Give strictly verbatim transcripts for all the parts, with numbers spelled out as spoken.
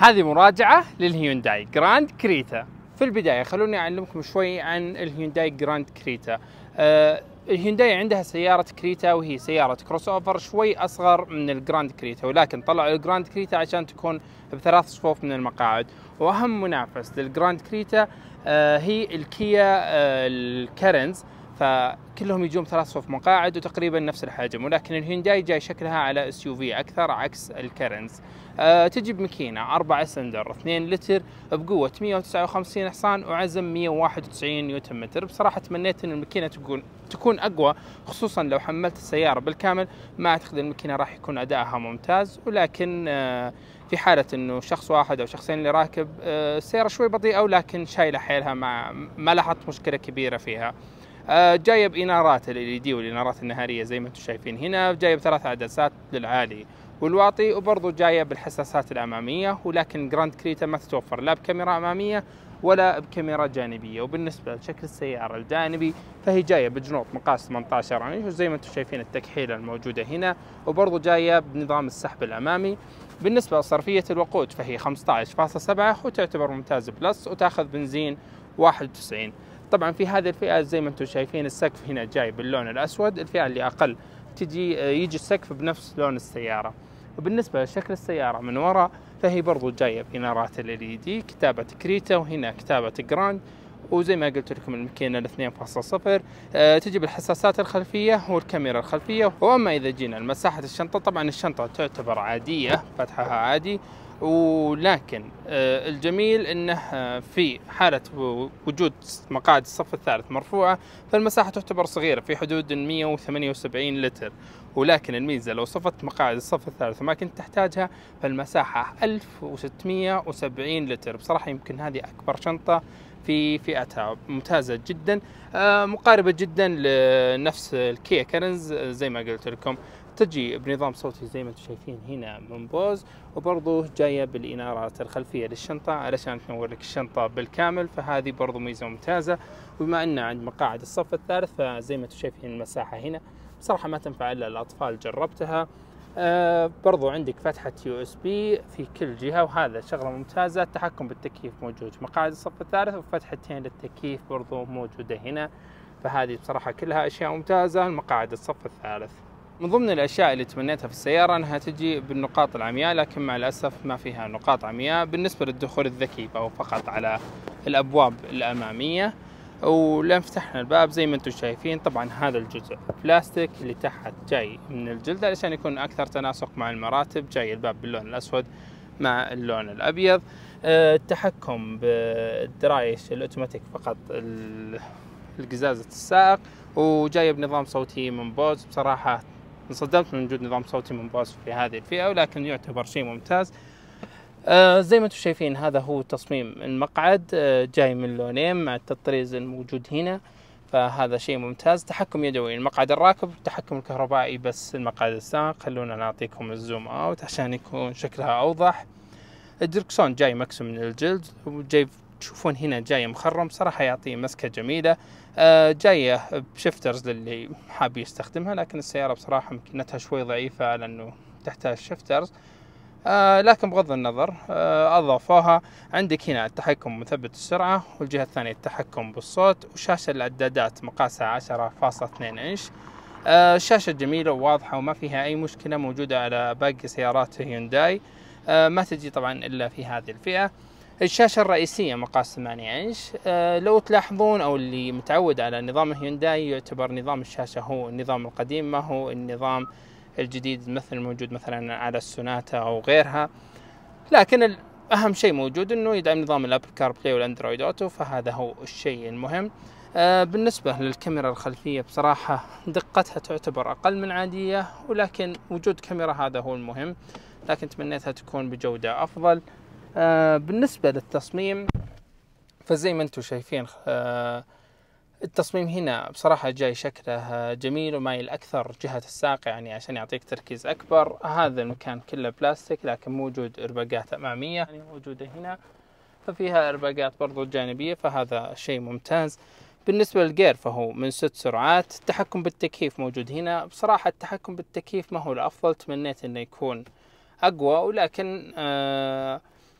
هذه مراجعة للهيونداي جراند كريتا. في البداية خلوني أعلمكم شوي عن الهيونداي جراند كريتا. آه الهيونداي عندها سيارة كريتا وهي سيارة كروس أوفر شوي أصغر من الجراند كريتا، ولكن طلعوا الجراند كريتا عشان تكون بثلاث صفوف من المقاعد. وأهم منافس للجراند كريتا آه هي الكيا آه الكارنز، فكلهم يجون ثلاث صفوف مقاعد وتقريبا نفس الحجم، ولكن الهيونداي جاي شكلها على اس يو في اكثر عكس الكارنز. أه تجي بماكينه أربعة سلندر اثنين لتر بقوه مئة وتسعة وخمسين حصان وعزم مئة وواحد وتسعين نيوتن متر. بصراحه تمنيت ان الماكينه تكون تكون اقوى، خصوصا لو حملت السياره بالكامل. ما اعتقد الماكينه راح يكون ادائها ممتاز، ولكن أه في حاله انه شخص واحد او شخصين اللي راكب أه السياره شوي بطيئه ولكن شايله حيلها، مع ما لاحظت مشكله كبيره فيها. آه جايه بانارات ال إل إي دي والانارات النهاريه زي ما انتم شايفين هنا، جايه بثلاث عدسات للعالي والواطي، وبرضه جايه بالحساسات الاماميه. ولكن جراند كريتا ما تتوفر لا بكاميرا اماميه ولا بكاميرا جانبيه. وبالنسبه لشكل السياره الجانبي فهي جايه بجنوط مقاس ثمانية عشر انش، وزي ما انتم شايفين التكحيله الموجوده هنا، وبرضه جايه بنظام السحب الامامي. بالنسبه لصرفيه الوقود فهي خمسة عشر فاصلة سبعة وتعتبر ممتاز بلس، وتاخذ بنزين واحد وتسعين. طبعا في هذه الفئة زي ما انتم شايفين السقف هنا جاي باللون الأسود. الفئة اللي أقل تجي يجي السقف بنفس لون السيارة. وبالنسبة لشكل السيارة من وراء فهي برضو جاية بإنارات ال إل إي دي، كتابة كريتا وهنا كتابة جراند. وزي ما قلت لكم الماكينة الاثنين فاصلة صفر. أه تجي بالحساسات الخلفية والكاميرا الخلفية. وأما إذا جينا لمساحة الشنطة، طبعا الشنطة تعتبر عادية، فتحها عادي، ولكن الجميل انه في حالة وجود مقاعد الصف الثالث مرفوعة فالمساحة تعتبر صغيرة في حدود مئة وثمانية وسبعين لتر. ولكن الميزة لو صفت مقاعد الصف الثالث وما كنت تحتاجها فالمساحة ألف وستمئة وسبعين لتر. بصراحة يمكن هذه أكبر شنطة في فئتها، ممتازة جدا، مقاربة جدا لنفس الكيا كارنز زي ما قلت لكم. تجي بنظام صوتي زي ما انتم شايفين هنا من بوز، وبرضه جايه بالانارات الخلفيه للشنطه علشان تنور لك الشنطه بالكامل، فهذه برضه ميزه ممتازه. وبما ان عند مقاعد الصف الثالث فزي ما انتم شايفين المساحه هنا بصراحه ما تنفع الا للاطفال، جربتها. آه برضو عندك فتحة يو اس بي في كل جهة وهذا شغلة ممتازة. التحكم بالتكييف موجود في مقاعد الصف الثالث، وفتحتين للتكييف برضو موجودة هنا، فهذه بصراحة كلها أشياء ممتازة لمقاعد الصف الثالث. من ضمن الأشياء اللي تمنيتها في السيارة أنها تجي بالنقاط العمياء، لكن مع الأسف ما فيها نقاط عمياء. بالنسبة للدخول الذكي فهو فقط على الأبواب الأمامية. ولما فتحنا الباب زي ما انتم شايفين طبعا هذا الجزء بلاستيك اللي تحت جاي من الجلد علشان يكون أكثر تناسق مع المراتب. جاي الباب باللون الأسود مع اللون الأبيض. التحكم بالدرايش الأوتوماتيك فقط القزازة السائق، وجاي بنظام صوتي من بوز. بصراحة انصدمت من وجود نظام صوتي من بوز في هذه الفئة، ولكن يعتبر شيء ممتاز. آه زي ما انتم شايفين هذا هو تصميم المقعد، آه جاي من لونين مع التطريز الموجود هنا، فهذا شيء ممتاز. تحكم يدوي المقعد الراكب، التحكم الكهربائي بس المقعد السائق. خلونا نعطيكم الزوم اوت عشان يكون شكلها اوضح. الدركسون جاي مكسو من الجلد، وجاي تشوفون هنا جاي مخرم، صراحة يعطي مسكة جميلة. آه جاية بشفترز للي حاب يستخدمها، لكن السيارة بصراحة مكنتها شوي ضعيفة لأنه تحتاج شفترز. آه لكن بغض النظر آه أضافوها. عندك هنا التحكم مثبت السرعة، والجهة الثانية التحكم بالصوت، وشاشة الإعدادات مقاسها عشرة فاصلة اثنين إنش. آه الشاشة جميلة وواضحة وما فيها أي مشكلة، موجودة على باقي سيارات هيونداي. آه ما تجي طبعا إلا في هذه الفئة. الشاشة الرئيسية مقاس ثمانية إنش. آه لو تلاحظون أو اللي متعود على نظام هيونداي يعتبر نظام الشاشة هو النظام القديم، ما هو النظام الجديد مثل الموجود مثلا على السوناتا أو غيرها. لكن أهم شيء موجود أنه يدعم نظام الأبل كار بلاي والأندرويد أوتو، فهذا هو الشيء المهم. آه بالنسبة للكاميرا الخلفية بصراحة دقتها تعتبر أقل من عادية، ولكن وجود كاميرا هذا هو المهم، لكن تمنيتها تكون بجودة أفضل. آه بالنسبة للتصميم فزي ما انتم شايفين آه التصميم هنا بصراحة جاي شكله جميل ومايل أكثر جهة الساق، يعني عشان يعطيك تركيز أكبر. هذا المكان كله بلاستيك، لكن موجود إرباقات أمامية يعني موجودة هنا، ففيها إرباقات برضو جانبية، فهذا شيء ممتاز. بالنسبة للجير فهو من ست سرعات. التحكم بالتكييف موجود هنا. بصراحة التحكم بالتكييف ما هو الأفضل، تمنيت أنه يكون أقوى، ولكن آه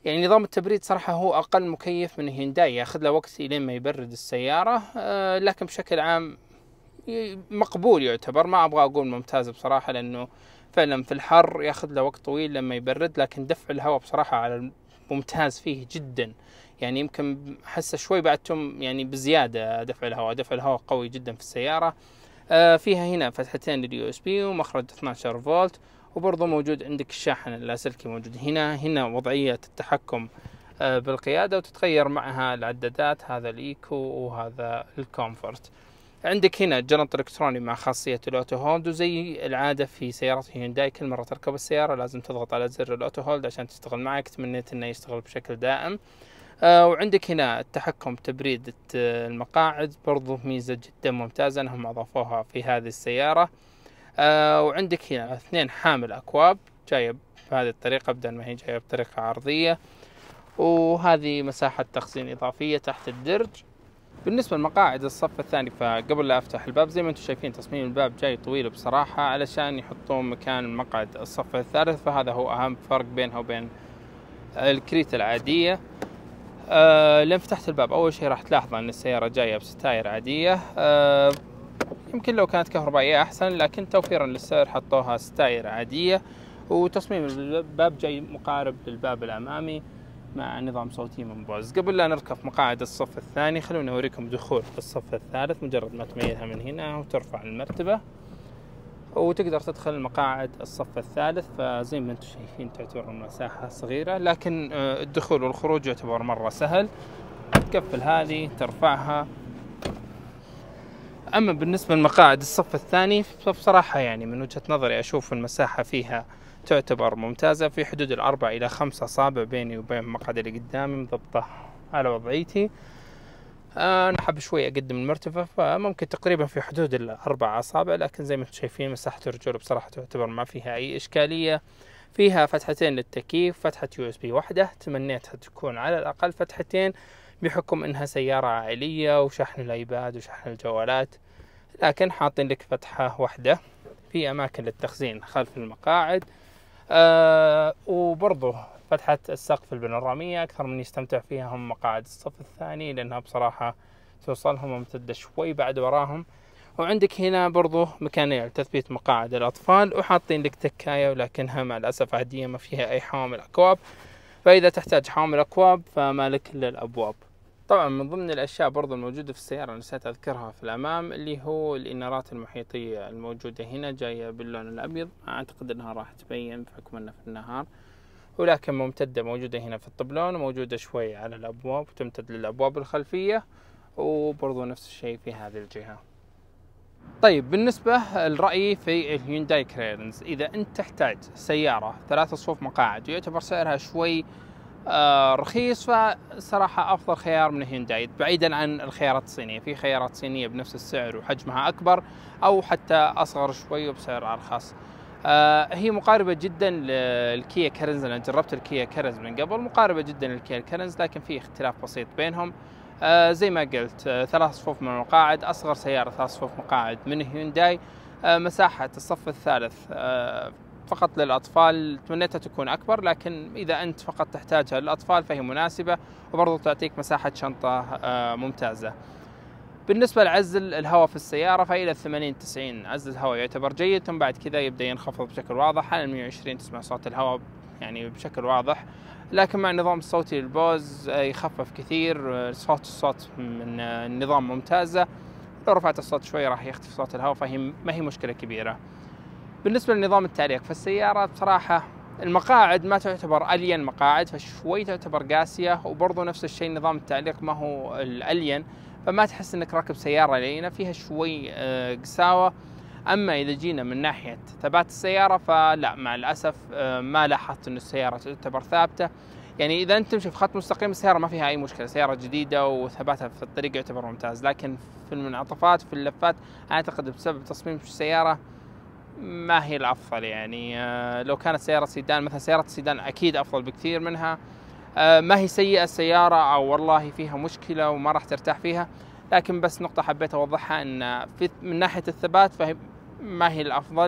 يعني نظام التبريد صراحة هو أقل مكيف من هيونداي، ياخذ له وقت لين ما يبرد السيارة، آه لكن بشكل عام مقبول يعتبر. ما أبغى أقول ممتاز بصراحة، لأنه فعلا في الحر ياخذ له وقت طويل لما يبرد، لكن دفع الهواء بصراحة على ممتاز فيه جدا. يعني يمكن حسه شوي بعدتم يعني بزيادة دفع الهواء، دفع الهواء قوي جدا في السيارة. آه فيها هنا فتحتين لليو اس بي ومخرج اثنا عشر فولت، وبرضه موجود عندك الشاحن اللاسلكي موجود هنا. هنا وضعية التحكم آه بالقيادة، وتتغير معها العدادات، هذا الايكو وهذا الكومفورت. عندك هنا جنط الكتروني مع خاصية الاوتو هولد، وزي العادة في سيارات هيونداي كل مرة تركب السيارة لازم تضغط على زر الاوتو هولد عشان تشتغل معك. تمنيت انه يشتغل بشكل دائم. آه وعندك هنا التحكم تبريد المقاعد، برضو ميزة جدا ممتازة انهم اضافوها في هذه السيارة. آه وعندك هنا اثنين حامل اكواب جاية بهذه الطريقة بدل ما هي جاية بطريقة عرضية، وهذه مساحة تخزين اضافية تحت الدرج. بالنسبة لمقاعد الصف الثاني، فقبل لا افتح الباب زي ما انتم شايفين تصميم الباب جاي طويل بصراحة علشان يحطون مكان مقعد الصف الثالث، فهذا هو اهم فرق بينها وبين الكريتا العادية. آه لين فتحت الباب اول شيء راح تلاحظ ان السيارة جاية بستاير عادية. آه يمكن لو كانت كهربائية احسن، لكن توفيرا للسعر حطوها ستاير عادية. وتصميم الباب جاي مقارب للباب الامامي مع نظام صوتي من بوز. قبل لا نركب مقاعد الصف الثاني خلونا اوريكم دخول الصف الثالث. مجرد ما تميلها من هنا وترفع المرتبة وتقدر تدخل مقاعد الصف الثالث. فزي ما انتم شايفين تعتبر المساحة صغيرة، لكن الدخول والخروج يعتبر مرة سهل. تقفل هذه ترفعها. اما بالنسبة لمقاعد الصف الثاني فبصراحة يعني من وجهة نظري اشوف المساحة فيها تعتبر ممتازة، في حدود الأربع إلى خمسة أصابع بيني وبين المقعد اللي قدامي مضبطة على وضعيتي. أنا حاب شوي أقدم المرتفع، فممكن تقريبا في حدود الأربع أصابع، لكن زي ما انتم شايفين مساحة الرجول بصراحة تعتبر ما فيها أي إشكالية. فيها فتحتين للتكييف، فتحة يو اس بي واحدة، تمنيتها تكون على الأقل فتحتين بحكم إنها سيارة عائلية وشحن الأيباد وشحن الجوالات، لكن حاطين لك فتحة واحدة. في أماكن للتخزين خلف المقاعد. آه وبرضه فتحة السقف البانورامية أكثر من يستمتع فيها هم مقاعد الصف الثاني، لأنها بصراحة توصلهم وممتدة شوي بعد وراهم. وعندك هنا برضه مكانين لتثبيت مقاعد الأطفال، وحاطين لك تكاية ولكنها مع الأسف عادية ما فيها أي حوامل أكواب، فإذا تحتاج حوامل أكواب فما لك إلا الأبواب. طبعا من ضمن الأشياء برضو الموجودة في السيارة نسيت أذكرها في الأمام اللي هو الإنارات المحيطية الموجودة هنا، جاية باللون الأبيض. أعتقد أنها راح تبين بحكم أنها في النهار، ولكن ممتدة موجودة هنا في الطبلون وموجودة شوي على الأبواب وتمتد للأبواب الخلفية، وبرضو نفس الشيء في هذه الجهة. طيب بالنسبة لرأيي في الهيونداي كرينز، إذا أنت تحتاج سيارة ثلاثة صفوف مقاعد ويعتبر سعرها شوي آه رخيص، فصراحة أفضل خيار من هيونداي بعيدا عن الخيارات الصينية. في خيارات صينية بنفس السعر وحجمها أكبر أو حتى أصغر شوي وبسعر أرخص. آه هي مقاربة جدا للكيا كارنز. أنا جربت الكيا كارنز من قبل، مقاربة جدا للكيا كارنز، لكن في اختلاف بسيط بينهم. آه زي ما قلت آه ثلاث صفوف من المقاعد، أصغر سيارة ثلاث صفوف مقاعد من هيونداي. آه مساحة الصف الثالث آه فقط للأطفال تمنيتها تكون أكبر، لكن إذا أنت فقط تحتاجها للأطفال فهي مناسبة، وبرضو تعطيك مساحة شنطة ممتازة. بالنسبة لعزل الهواء في السيارة فإلى ثمانين تسعين عزل الهواء يعتبر جيد، ثم بعد كذا يبدأ ينخفض بشكل واضح. على مئة وعشرين تسمع صوت الهواء يعني بشكل واضح، لكن مع النظام الصوتي البوز يخفف كثير. صوت الصوت من النظام ممتازة، لو رفعت الصوت شوي راح يختفي صوت الهواء، فهي ما هي مشكلة كبيرة. بالنسبة لنظام التعليق في السيارة بصراحة المقاعد ما تعتبر ألين مقاعد، فشوي تعتبر قاسية، وبرضو نفس الشيء نظام التعليق ما هو الألين، فما تحس انك راكب سيارة لينة، فيها شوي قساوة. اما اذا جينا من ناحية ثبات السيارة فلا، مع الأسف ما لاحظت ان السيارة تعتبر ثابتة. يعني اذا انت تمشي في خط مستقيم السيارة ما فيها اي مشكلة، سيارة جديدة وثباتها في الطريق يعتبر ممتاز، لكن في المنعطفات في اللفات اعتقد بسبب تصميم السيارة ما هي الافضل. يعني لو كانت سيارة سيدان مثلا، سيارة السيدان اكيد افضل بكثير منها. ما هي سيئة السيارة او والله فيها مشكلة وما راح ترتاح فيها، لكن بس نقطة حبيت اوضحها ان في من ناحية الثبات فهي ما هي الافضل.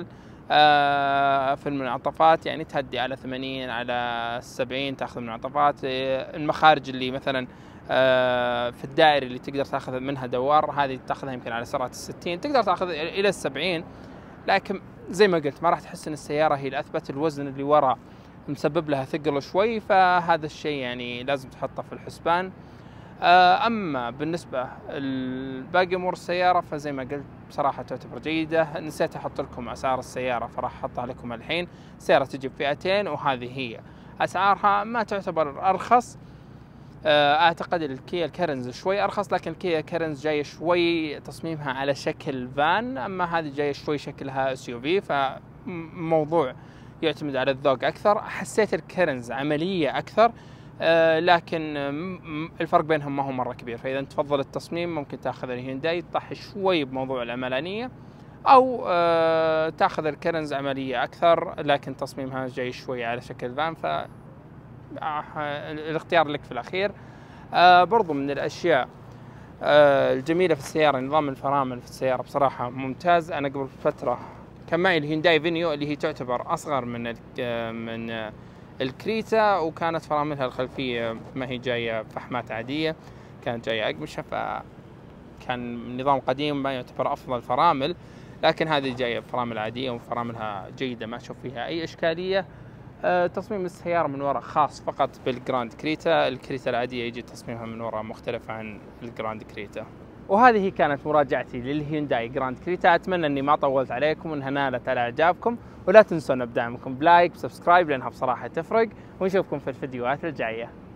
آه في المنعطفات يعني تهدي على ثمانين على سبعين تاخذ منعطفات. المخارج اللي مثلا آه في الدائري اللي تقدر تاخذ منها دوار هذه تاخذها يمكن على سرعة الستين، تقدر تاخذ الى السبعين، لكن زي ما قلت ما راح تحس ان السيارة هي الأثبت، الوزن اللي وراء مسبب لها ثقل شوي، فهذا الشيء يعني لازم تحطه في الحسبان. أما بالنسبة لباقي أمور السيارة فزي ما قلت بصراحة تعتبر جيدة. نسيت أحط لكم أسعار السيارة فراح أحطها لكم الحين. السيارة تجي بفئتين وهذه هي أسعارها، ما تعتبر أرخص. أعتقد الكيا الكارنز شوي أرخص، لكن الكيا كارنز جاية شوي تصميمها على شكل فان، أما هذه جاية شوي شكلها اس يو في، فموضوع يعتمد على الذوق أكثر. حسيت الكارنز عملية أكثر، آه لكن الفرق بينهم ما هو مرة كبير، فإذا تفضل التصميم ممكن تأخذ الهيونداي تضحي شوي بموضوع العملانية، أو آه تأخذ الكارنز عملية أكثر لكن تصميمها جاي شوي على شكل فان، ف آه الاختيار لك في الأخير. آه برضو من الأشياء آه الجميلة في السيارة نظام الفرامل في السيارة بصراحة ممتاز. أنا قبل فترة كان معي الهيونداي فينيو اللي هي تعتبر أصغر من من الكريتا، وكانت فراملها الخلفية ما هي جاية فحمات عادية، كانت جاية أقمشة، فكان نظام قديم ما يعتبر أفضل فرامل، لكن هذه جاية فرامل عادية وفراملها جيدة ما أشوف فيها أي إشكالية. أه تصميم السيارة من وراء خاص فقط بالجراند كريتا، الكريتا العادية يجي تصميمها من وراء مختلف عن الجراند كريتا. وهذه كانت مراجعتي للهيونداي جراند كريتا، أتمنى أني ما طولت عليكم وأنها نالت على إعجابكم، ولا تنسون بدعمكم بلايك وسبسكرايب لأنها بصراحة تفرق، ونشوفكم في الفيديوهات الجاية.